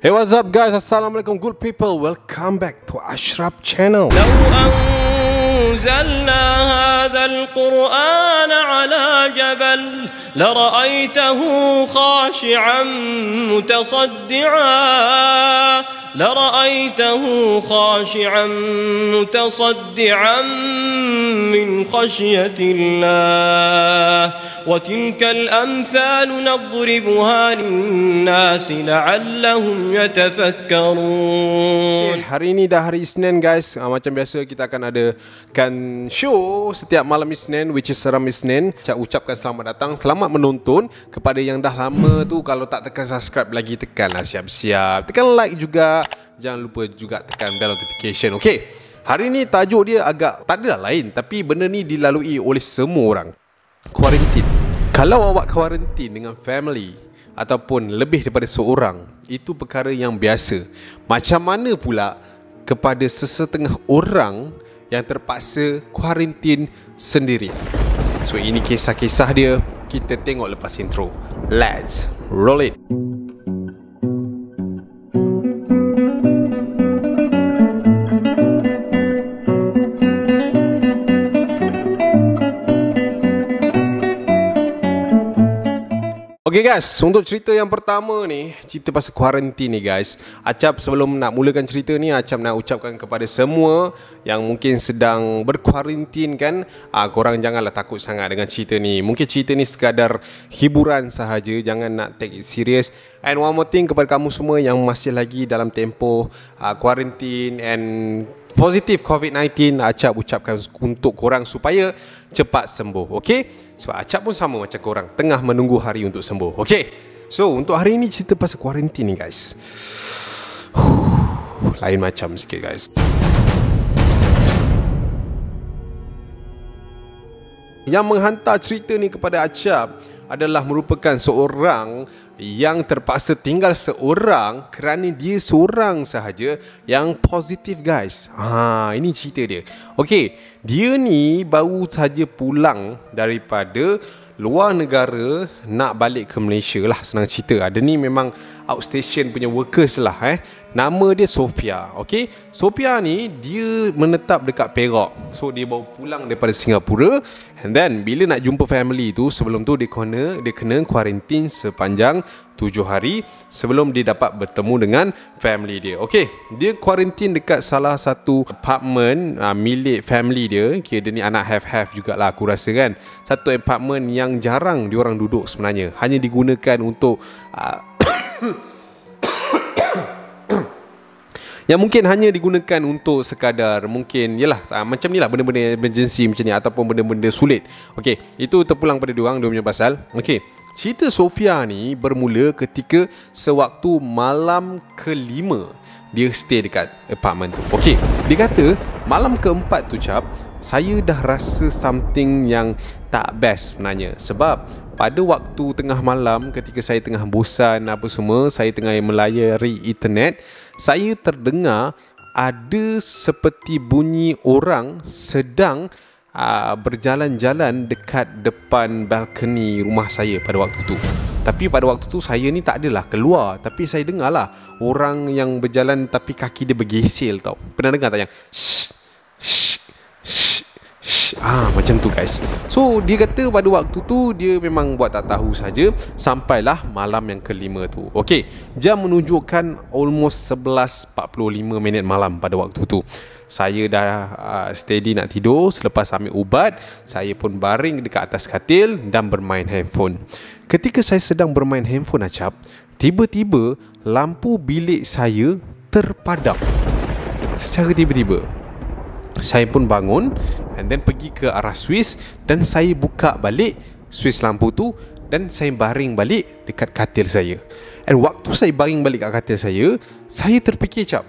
Hey, what's up guys? Assalamualaikum good people. Welcome back to Ashraf channel. لو أنزلنا هذا القرآن على جبل لرأيته خاشعا متصدعا من خشية الله وتلك الأمثال نضربها للناس لعلهم يتفكرون. Hari ini dah hari Isnin guys. Macam biasa kita akan adakan show setiap malam Isnin, which is Seram Isnin. Ucapkan selamat datang, selamat menonton. Kepada yang dah lama tu, kalau tak tekan subscribe lagi, tekanlah siap-siap. Tekan like juga. Jangan lupa juga tekan bell notification. Okay, hari ni tajuk dia agak tak adalah lain, tapi benda ni dilalui oleh semua orang. Kuarantin. Kalau awak kuarantin dengan family ataupun lebih daripada seorang, itu perkara yang biasa. Macam mana pula kepada sesetengah orang yang terpaksa kuarantin sendiri? So ini kisah-kisah dia. Kita tengok lepas intro. Let's roll it. Okay guys, untuk cerita yang pertama ni, cerita pasal kuarantin ni guys. Acap sebelum nak mulakan cerita ni, Acap nak ucapkan kepada semua yang mungkin sedang berkuarantin kan, korang janganlah takut sangat dengan cerita ni. Mungkin cerita ni sekadar hiburan sahaja, jangan nak take it serious. And one more thing kepada kamu semua yang masih lagi dalam tempoh kuarantin and positif COVID-19, Acap ucapkan untuk korang supaya cepat sembuh, okay? Sebab Acap pun sama macam korang, tengah menunggu hari untuk sembuh, okay? So, untuk hari ini cerita pasal kuarantin ni guys. Lain macam sikit guys. Yang menghantar cerita ni kepada Acap adalah merupakan seorang yang terpaksa tinggal seorang kerana dia seorang sahaja yang positif guys. Ini cerita dia. Okey, dia ni baru saja pulang daripada luar negara, nak balik ke Malaysia lah, senang cerita. Ada ni memang outstation punya workers lah. Nama dia Sophia. Okey, Sophia ni dia menetap dekat Perak. So dia baru pulang daripada Singapura. And then bila nak jumpa family tu, sebelum tu dia kena kuarantin sepanjang 7 hari sebelum dia dapat bertemu dengan family dia. Okey, dia kuarantin dekat salah satu apartment milik family dia. Okay, dia ni anak have jugalah aku rasa kan. Satu apartment yang jarang diorang duduk sebenarnya. Hanya digunakan untuk yang mungkin hanya digunakan untuk sekadar mungkin yalah macam ni lah, benda-benda emergency macam ni ataupun benda-benda sulit. Okey, itu terpulang pada diorang, dia punya pasal. Okey, cerita Sophia ni bermula ketika sewaktu malam ke-5 dia stay dekat apartment tu. Okey, dia kata malam ke-4 tu Cap, saya dah rasa something yang tak best sebenarnya. Sebab pada waktu tengah malam ketika saya tengah bosan apa semua, saya tengah melayari internet, saya terdengar ada seperti bunyi orang sedang berjalan-jalan dekat depan balkoni rumah saya pada waktu tu. Tapi pada waktu tu saya ni tak adalah keluar, tapi saya dengarlah orang yang berjalan tapi kaki dia bergesil tau. Pernah dengar tak yang shh, shh, shh, shh. Macam tu guys. So dia kata pada waktu tu dia memang buat tak tahu saja sampailah malam yang ke-5 tu. Okey, jam menunjukkan almost 11.45 malam pada waktu tu. Saya dah steady nak tidur. Selepas ambil ubat, saya pun baring dekat atas katil dan bermain handphone. Ketika saya sedang bermain handphone Acap, tiba-tiba lampu bilik saya terpadam secara tiba-tiba. Saya pun bangun and then pergi ke arah Swiss dan saya buka balik Swiss lampu tu dan saya baring balik dekat katil saya. And waktu saya baring balik kat katil saya terfikir Cap,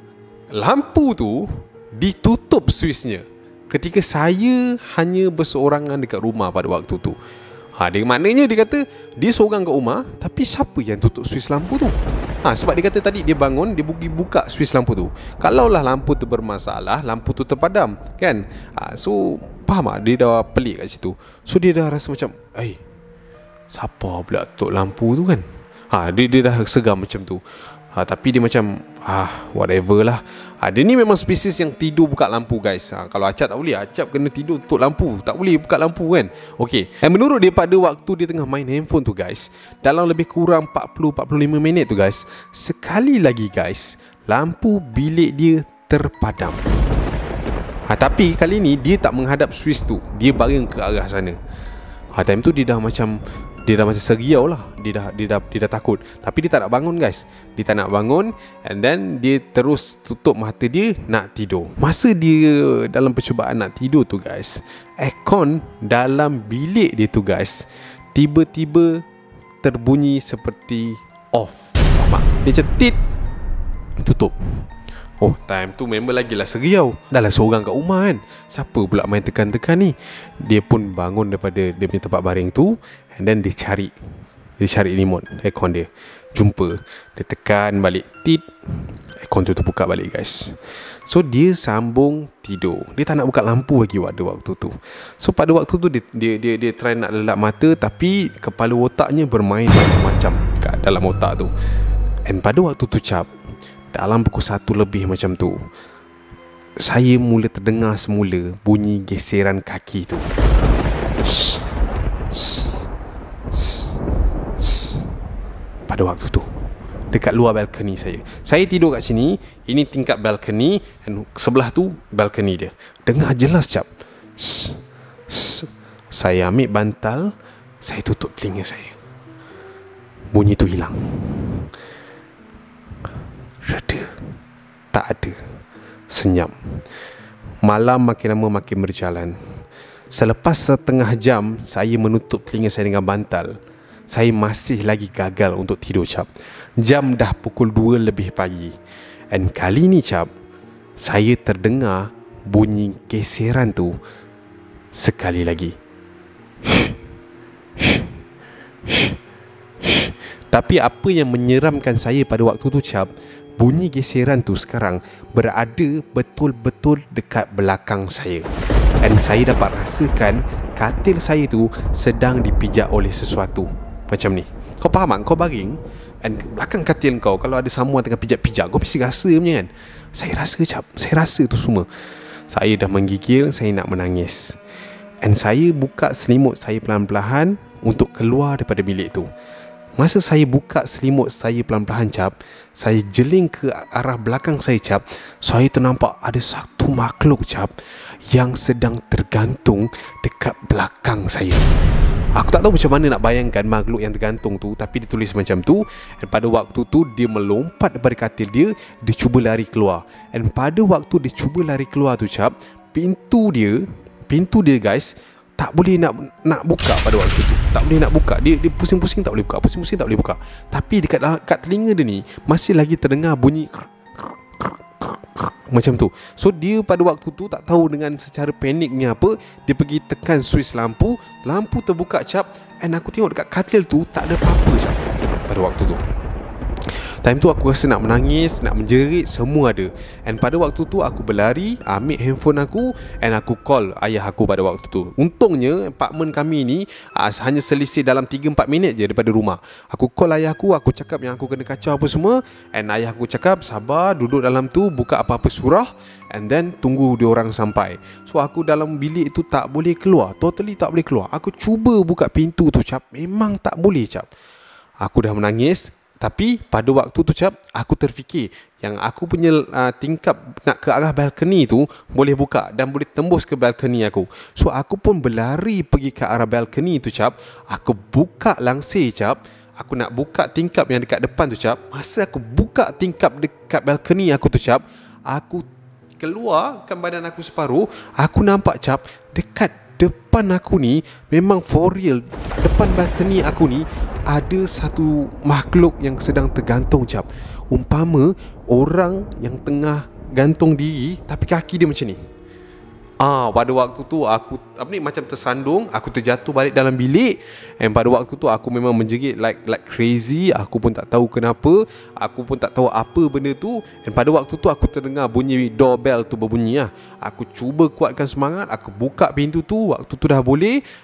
lampu tu ditutup Swissnya ketika saya hanya berseorangan dekat rumah pada waktu tu. Dia maknanya dia kata dia seorang kat rumah, tapi siapa yang tutup Swiss lampu tu? Sebab dia kata tadi dia bangun, dia pergi buka Swiss lampu tu. Kalaulah lampu tu bermasalah, lampu tu terpadam kan. So faham tak? Dia dah pelik kat situ. So dia dah rasa macam siapa pula tutup lampu tu kan. Dia dah segar macam tu. Tapi dia macam whatever lah. Dia ni memang spesies yang tidur buka lampu guys. Kalau Acap tak boleh, Acap kena tidur tutup lampu, tak boleh buka lampu kan. Okay, dan menurut dia pada waktu dia tengah main handphone tu guys, dalam lebih kurang 40-45 minit tu guys, sekali lagi guys, lampu bilik dia terpadam. Tapi kali ni dia tak menghadap Swiss tu, dia baring ke arah sana. Time tu dia dah macam seriau lah. Dia dah takut. Tapi dia tak nak bangun guys. Dia tak nak bangun. And then dia terus tutup mata dia nak tidur. Masa dia dalam percubaan nak tidur tu guys, aircon dalam bilik dia tu guys tiba-tiba terbunyi seperti off. Dia cetit, tutup. Time tu member lagi lah seriau. Dah lah seorang kat rumah kan, siapa pula main tekan-tekan ni. Dia pun bangun daripada dia punya tempat baring tu. And then dia cari remote aircon dia, jumpa. Dia tekan balik, tit, aircon tu terbuka balik guys. So dia sambung tidur. Dia tak nak buka lampu lagi pada waktu tu. So pada waktu tu dia try nak lelap mata, tapi kepala otaknya bermain macam-macam kat dalam otak tu. And pada waktu tu Cap, dalam pukul 1 lebih macam tu, saya mula terdengar semula bunyi geseran kaki tu. Pada waktu tu dekat luar balkoni saya. Saya tidur kat sini, ini tingkap balkoni, dan sebelah tu balkoni dia. Dengar jelas Cap. Saya ambil bantal, saya tutup telinga saya. Bunyi tu hilang. Reda. Tak ada. Senyap. Malam makin lama makin berjalan. Selepas setengah jam saya menutup telinga saya dengan bantal, saya masih lagi gagal untuk tidur Cap. Jam dah pukul 2 lebih pagi. Dan kali ni Cap, saya terdengar bunyi geseran tu sekali lagi. Tapi apa yang menyeramkan saya pada waktu tu Cap, bunyi geseran tu sekarang berada betul-betul dekat belakang saya. Dan saya dapat rasakan katil saya tu sedang dipijak oleh sesuatu. Macam ni. Kau faham tak? Kau baring, dan belakang katil kau kalau ada someone tengah pijak-pijak, kau mesti rasa punya kan. Saya rasa Cap, saya rasa tu semua. Saya dah menggigil, saya nak menangis. Dan saya buka selimut saya pelan-pelan untuk keluar daripada bilik tu. Masa saya buka selimut saya pelan-pelan Cap, saya jeling ke arah belakang saya Cap, saya ternampak ada satu makhluk Cap yang sedang tergantung dekat belakang saya. Aku tak tahu macam mana nak bayangkan makhluk yang tergantung tu, tapi dia tulis macam tu. Dan pada waktu tu dia melompat daripada katil dia, dia cuba lari keluar. Dan pada waktu dia cuba lari keluar tu Cap, pintu dia guys tak boleh nak buka pada waktu tu. Tak boleh nak buka. Dia pusing-pusing tak boleh buka. Pusing-pusing tak boleh buka. Tapi dekat telinga dia ni masih lagi terdengar bunyi macam tu. So dia pada waktu tu tak tahu dengan secara paniknya apa, dia pergi tekan switch lampu. Lampu terbuka Cap. And aku tengok dekat katil tu tak ada apa-apa Cap pada waktu tu. Time tu aku rasa nak menangis, nak menjerit, semua ada. And pada waktu tu aku berlari, ambil handphone aku, and aku call ayah aku pada waktu tu. Untungnya apartmen kami ni hanya selisih dalam 3-4 minit je daripada rumah. Aku call ayah aku cakap yang aku kena kacau apa semua. And ayah aku cakap sabar, duduk dalam tu, buka apa-apa surah, and then tunggu dia orang sampai. So aku dalam bilik tu tak boleh keluar, totally tak boleh keluar. Aku cuba buka pintu tu Cap, memang tak boleh Cap. Aku dah menangis. Tapi pada waktu tu Cap, aku terfikir yang aku punya tingkap nak ke arah balkoni tu boleh buka dan boleh tembus ke balkoni aku. So aku pun berlari pergi ke arah balkoni tu Cap. Aku buka langsir Cap. Aku nak buka tingkap yang dekat depan tu Cap. Masa aku buka tingkap dekat balkoni aku tu Cap, aku keluarkan badan aku separuh. Aku nampak Cap, dekat depan aku ni, memang for real, depan balkoni aku ni ada satu makhluk yang sedang tergantung Cap. Umpama orang yang tengah gantung diri, tapi kaki dia macam ni. Pada waktu tu aku macam tersandung, aku terjatuh balik dalam bilik. And pada waktu tu aku memang menjerit like crazy. Aku pun tak tahu kenapa, aku pun tak tahu apa benda tu. And pada waktu tu aku terdengar bunyi doorbell tu berbunyi lah. Aku cuba kuatkan semangat, aku buka pintu tu. Waktu tu dah boleh,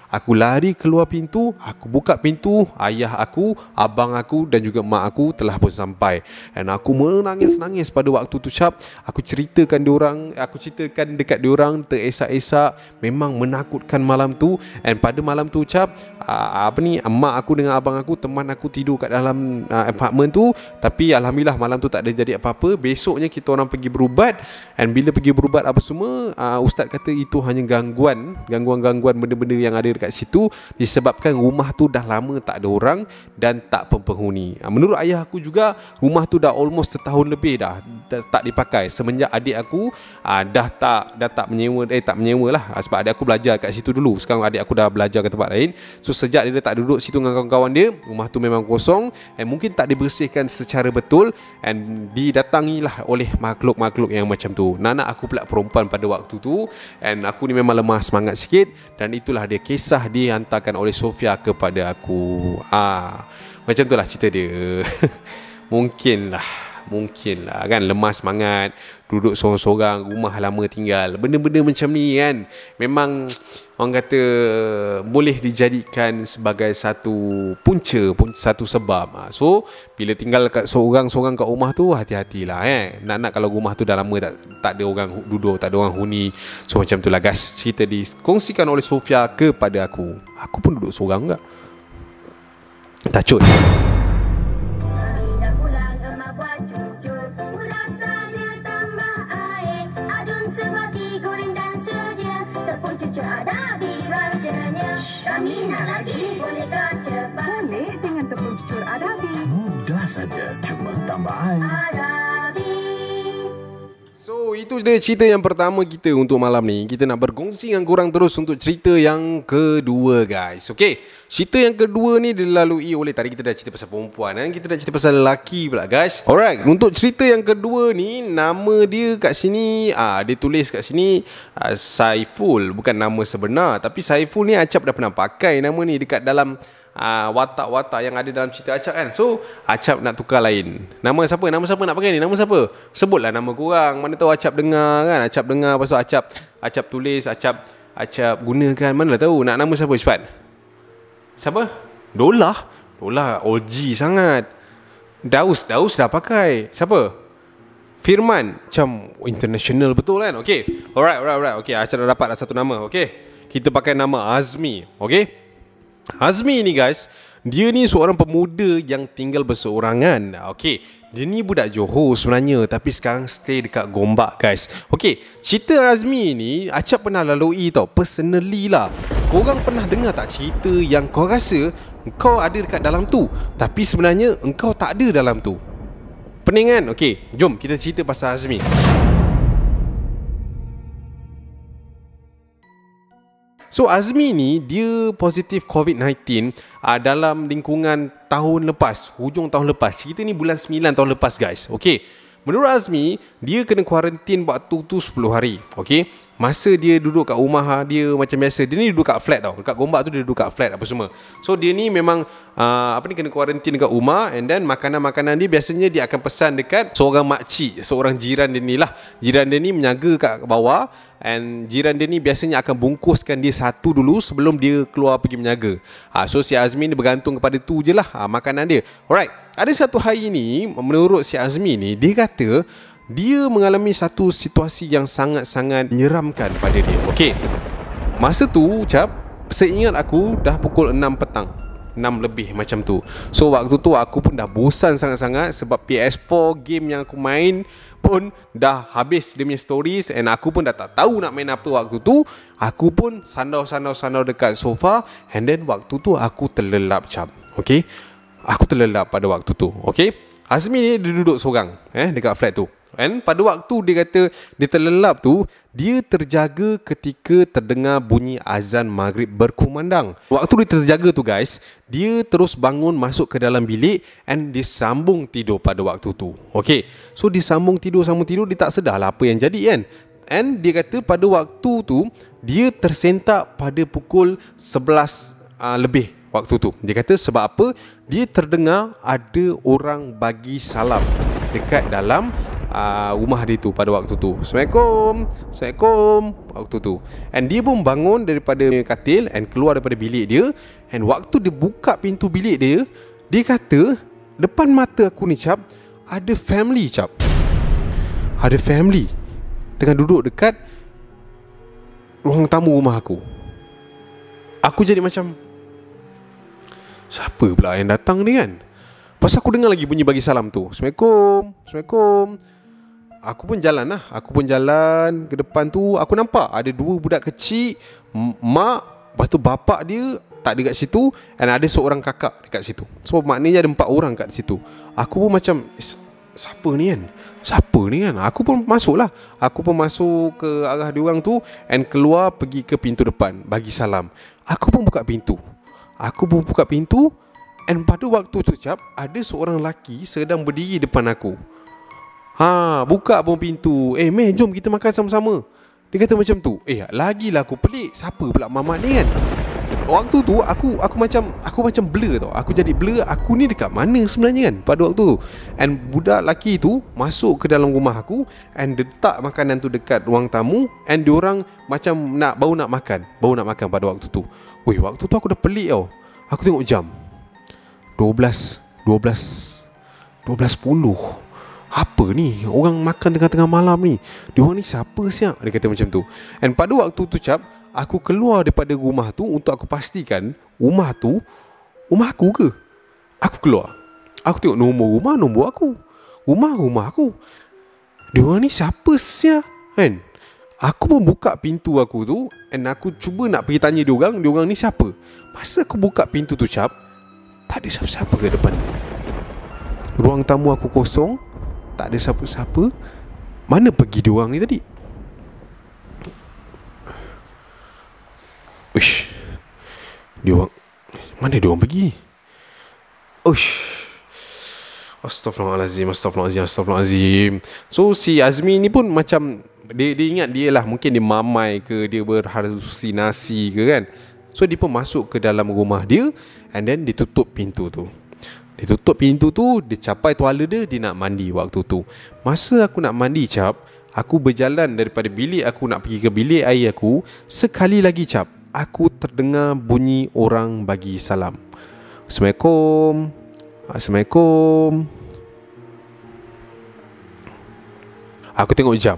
Aku lari keluar pintu, aku buka pintu, ayah aku, abang aku dan juga mak aku telah pun sampai. Dan aku menangis-nangis pada waktu tu Cap. Aku ceritakan dekat diorang, teresak-esak. Memang menakutkan malam tu. And pada malam tu Cap, mak aku dengan abang aku, teman aku tidur kat dalam apartment tu. Tapi alhamdulillah malam tu tak ada jadi apa-apa. Besoknya kita orang pergi berubat. And bila pergi berubat apa semua, ustaz kata itu hanya gangguan benda-benda yang ada dekat situ, disebabkan rumah tu dah lama tak ada orang dan tak penghuni. Menurut ayah aku juga, rumah tu dah almost setahun lebih dah tak dipakai semenjak adik aku dah tak menyewa lah, sebab adik aku belajar kat situ dulu. Sekarang adik aku dah belajar ke tempat lain. So sejak dia tak duduk situ dengan kawan-kawan dia, rumah tu memang kosong and mungkin tak dibersihkan secara betul and didatangilah oleh makhluk-makhluk yang macam tu. Nak aku pula perempuan pada waktu tu and aku ni memang lemah semangat sikit, dan itulah dia kisah dihantarkan oleh Sofia kepada aku. Macam tu lah cerita dia. Mungkinlah kan, lemah semangat, duduk sorang-sorang, rumah lama tinggal, benda-benda macam ni kan, memang orang kata boleh dijadikan sebagai satu punca, satu sebab. So bila tinggal kat sorang-sorang kat rumah tu, hati-hatilah nak kalau rumah tu dah lama tak ada orang duduk, tak ada orang huni. So macam tu lah guys, cerita dikongsikan oleh Sofia kepada aku. Aku pun duduk sorang enggak, tacut. Boleh dengan tepung cucur Arabi. Mudah saja, cuma tambah air. So itu dia cerita yang pertama kita untuk malam ni. Kita nak berkongsi dengan korang terus untuk cerita yang kedua guys. Okay, cerita yang kedua ni dilalui oleh, tadi kita dah cerita pasal perempuan kan, kita dah cerita pasal lelaki pula guys. Alright, untuk cerita yang kedua ni, nama dia kat sini dia tulis kat sini Saiful, bukan nama sebenar. Tapi Saiful ni Acap dah pernah pakai nama ni dekat dalam watak-watak yang ada dalam cerita Acap kan. So Acap nak tukar lain. Nama siapa nak pakai ni? Nama siapa? Sebutlah nama korang. Mana tahu Acap dengar kan. Acap dengar, lepas tu Acap tulis, Acap gunakan. Mana lah tahu. Nak nama siapa cepat? Siapa? Dolah OG sangat. Daus dah pakai. Siapa? Firman. Macam international betul kan. Okay, alright. Okay, Acap dah dapat satu nama. Okay, kita pakai nama Azmi. Okay, Azmi ni guys, dia ni seorang pemuda yang tinggal berseorangan. Okay, dia ni budak Johor sebenarnya, tapi sekarang stay dekat Gombak guys. Okay, cerita Azmi ni Acap pernah lalui tau, personally lah. Korang pernah dengar tak cerita yang kau rasa kau ada dekat dalam tu, tapi sebenarnya engkau tak ada dalam tu? Pening kan? Okay, jom kita cerita pasal Azmi. So Azmi ni dia positif COVID-19 dalam lingkungan tahun lepas, hujung tahun lepas. Kita ni bulan 9 tahun lepas guys. Okay, menurut Azmi, dia kena kuarantin waktu tu 10 hari. Okay, masa dia duduk kat rumah dia macam biasa. Dia ni duduk kat flat tau. Dekat Gombak tu dia duduk kat flat apa semua. So dia ni memang kena kuarantin dekat rumah. And then makanan-makanan dia biasanya dia akan pesan dekat seorang makcik, seorang jiran dia ni lah. Jiran dia ni menjaga kat bawah. And jiran dia ni biasanya akan bungkuskan dia satu dulu sebelum dia keluar pergi menjaga. So si Azmi ni bergantung kepada tu je lah makanan dia. Alright, ada satu hari ni, menurut si Azmi ni, dia kata dia mengalami satu situasi yang sangat-sangat menyeramkan pada dia. Okay, masa tu Cap, seingat aku dah pukul 6 petang, 6 lebih macam tu. So waktu tu aku pun dah bosan sangat-sangat sebab PS4 game yang aku main pun dah habis dia punya stories. And aku pun dah tak tahu nak main apa waktu tu. Aku pun sandau dekat sofa. And then waktu tu aku terlelap Cap. Okay, aku terlelap pada waktu tu. Okay, Azmi ni dia duduk seorang dekat flat tu. And pada waktu dia kata dia terlelap tu, dia terjaga ketika terdengar bunyi azan maghrib berkumandang. Waktu dia terjaga tu guys, dia terus bangun masuk ke dalam bilik and disambung tidur pada waktu tu. Okay, so disambung tidur, dia tak sedar lah apa yang jadi kan. And dia kata pada waktu tu dia tersentak pada pukul 11 lebih waktu tu. Dia kata sebab apa? Dia terdengar ada orang bagi salam dekat dalam rumah dia tu pada waktu tu. Assalamualaikum, Assalamualaikum waktu tu. And dia pun bangun daripada katil and keluar daripada bilik dia. And waktu dia buka pintu bilik dia, dia kata depan mata aku ni Cap, ada family Cap. Ada family tengah duduk dekat ruang tamu rumah aku. Aku jadi macam, siapa pula yang datang ni kan? Pasal aku dengar lagi bunyi bagi salam tu. Assalamualaikum, Assalamualaikum. Aku pun jalan lah. Aku pun jalan ke depan tu. Aku nampak ada 2 budak kecil, mak, lepas tu bapak dia tak ada kat situ, dan ada seorang kakak dekat situ. So maknanya ada 4 orang kat situ. Aku pun macam, siapa ni kan? Siapa ni kan? Aku pun masuk lah. Aku pun masuk ke arah diorang tu and keluar pergi ke pintu depan bagi salam. Aku pun buka pintu. And pada waktu tu Cap, ada seorang lelaki sedang berdiri depan aku. Buka pun pintu. Meh, jom kita makan sama-sama. Dia kata macam tu. Lagilah aku pelik, siapa pula mamat ni kan? Waktu tu aku macam blur tau. Aku jadi blur, aku ni dekat mana sebenarnya kan pada waktu tu. And budak lelaki tu masuk ke dalam rumah aku and letak makanan tu dekat ruang tamu. And diorang macam baru nak makan pada waktu tu. Waktu tu aku dah pelik tau. Aku tengok jam 12.10. Apa ni? Orang makan tengah-tengah malam ni. Diorang ni siapa siap? Dia kata macam tu. And pada waktu tu Cap, aku keluar daripada rumah tu untuk aku pastikan rumah tu rumah aku ke. Aku keluar. Aku tengok nombor aku. Rumah aku. Diorang ni siapa siap? Kan? Aku pun buka pintu aku tu and aku cuba nak pergi tanya diorang ni siapa. Masa aku buka pintu tu Cap, tak ada siapa-siapa ke depan. Ruang tamu aku kosong, tak ada siapa-siapa. Mana pergi diorang ni tadi? Mana diorang pergi? Astaghfirullahalazim. So si Azmi ni pun macam dia ingat dia lah, mungkin dia mamai ke, dia berhalusinasi ke kan. So dia pun masuk ke dalam rumah dia and then dia tutup pintu tu. Dia capai tuala dia nak mandi waktu tu. Masa aku nak mandi Cap, aku berjalan daripada bilik aku nak pergi ke bilik air aku. Sekali lagi Cap, aku terdengar bunyi orang bagi salam. Assalamualaikum. Aku tengok jam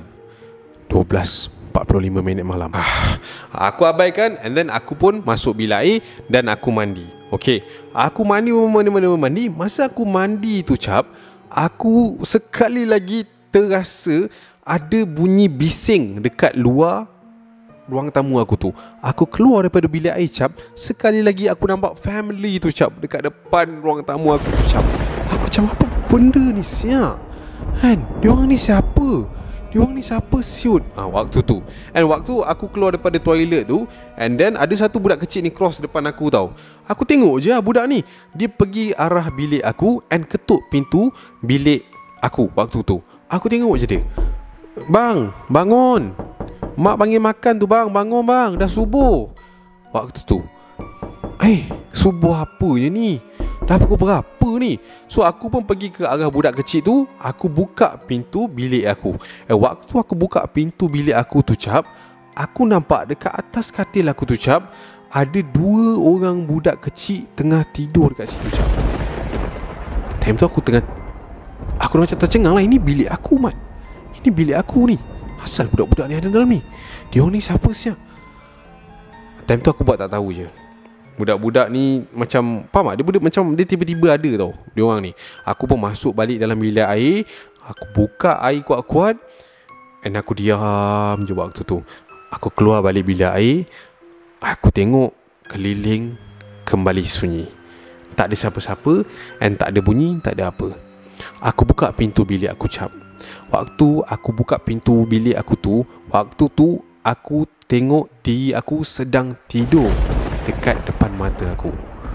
12.45 malam. Aku abaikan and then aku pun masuk bilik air dan aku mandi. Okay, aku mandi. Masa aku mandi tu Cap, aku sekali lagi terasa ada bunyi bising dekat luar ruang tamu aku tu. Aku keluar daripada bilik air Cap, sekali lagi aku nampak family tu Cap dekat depan ruang tamu aku tu Cap. Aku macam, apa benda ni siap kan? Diorang ni siapa siut? Waktu tu. And waktu aku keluar daripada toilet tu, and then ada satu budak kecil ni cross depan aku tau. Aku tengok je budak ni, dia pergi arah bilik aku and ketuk pintu bilik aku waktu tu. Aku tengok je dia. Bang, bangun. Mak panggil makan tu bang. Bangun bang, dah subuh. Waktu tu, subuh apa je ni? Dah pukul berapa ni? So aku pun pergi ke arah budak kecil tu. Aku buka pintu bilik aku. Waktu aku buka pintu bilik aku tu Cap, aku nampak dekat atas katil aku tu Cap, ada 2 orang budak kecil tengah tidur dekat situ Cap. Time tu aku dah macam tercengang lah. Ini bilik aku Mat. Ini bilik aku ni. Asal budak-budak ni ada dalam ni. Dia ni siapa siap? Time tu aku buat tak tahu je. Budak-budak ni macam, faham tak? Dia tiba-tiba ada tau, dia orang ni. Aku pun masuk balik dalam bilik air. Aku buka air kuat-kuat and aku diam je waktu tu. Aku keluar balik bilik air. Aku tengok keliling kembali sunyi. Tak ada siapa-siapa and tak ada bunyi, tak ada apa. Aku buka pintu bilik aku Cap. Waktu aku buka pintu bilik aku tu, waktu tu aku tengok diri aku sedang tidur dekat depan mata aku.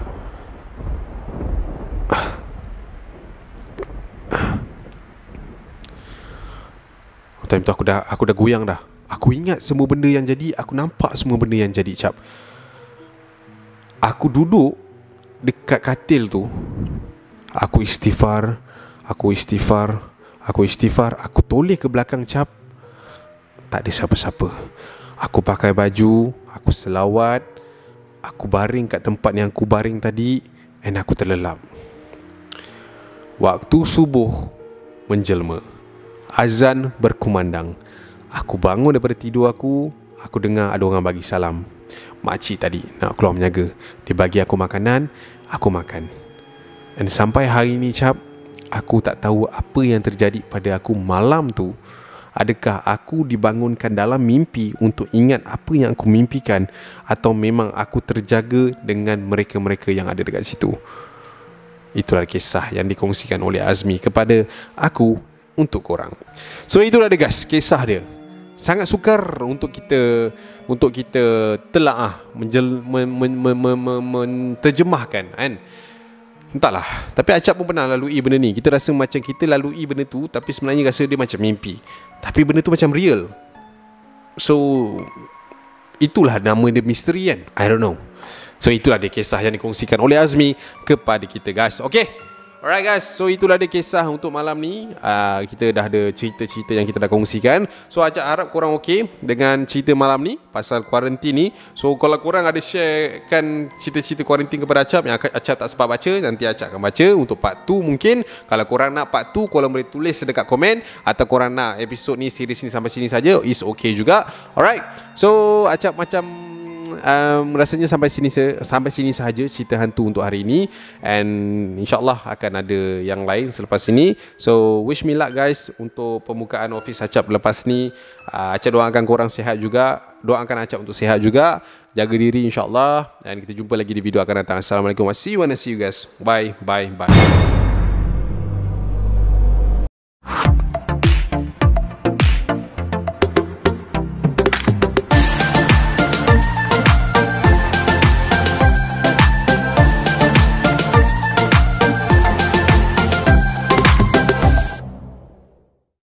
Time tu aku dah goyang dah. Aku ingat semua benda yang jadi. Aku nampak semua benda yang jadi Cap. Aku duduk dekat katil tu. Aku istighfar. Aku istighfar, aku toleh ke belakang Cap. Tak ada siapa-siapa. Aku pakai baju, aku selawat, aku baring kat tempat yang aku baring tadi, and aku terlelap. Waktu subuh menjelma, azan berkumandang. Aku bangun daripada tidur aku dengar ada orang bagi salam. Makcik tadi nak keluar menjaga. Dia bagi aku makanan, aku makan. Dan sampai hari ni Cap, aku tak tahu apa yang terjadi pada aku malam tu. Adakah aku dibangunkan dalam mimpi untuk ingat apa yang aku mimpikan, atau memang aku terjaga dengan mereka-mereka yang ada dekat situ. Itulah kisah yang dikongsikan oleh Azmi kepada aku untuk korang. So itulah dia guys, kisah dia. Sangat sukar untuk kita telaah menterjemahkan kan. Entahlah, tapi Acap pun pernah lalui benda ni. Kita rasa macam kita lalui benda tu, tapi sebenarnya rasa dia macam mimpi, tapi benda tu macam real. So itulah nama dia misteri kan. I don't know. So itulah dia kisah yang dikongsikan oleh Azmi kepada kita guys. Okay, alright guys, so itulah dia kisah untuk malam ni. Kita dah ada cerita-cerita yang kita dah kongsikan. So Acap harap korang okey dengan cerita malam ni pasal kuarantin ni. So kalau korang ada sharekan cerita-cerita kuarantin kepada Acap yang Acap tak sempat baca, nanti Acap akan baca untuk part 2 mungkin. Kalau korang nak part 2, korang boleh tulis dekat komen. Atau korang nak episod ni, series ni sampai sini saja, is okay juga. Alright, so Acap macam rasanya sampai sini sahaja cerita hantu untuk hari ini, and insyaAllah akan ada yang lain selepas ini. So wish me luck guys untuk pembukaan office Acap lepas ni. Acap doakan korang sihat juga, doakan Acap untuk sihat juga, jaga diri insyaAllah, dan kita jumpa lagi di video akan datang. Assalamualaikum, see you guys, bye.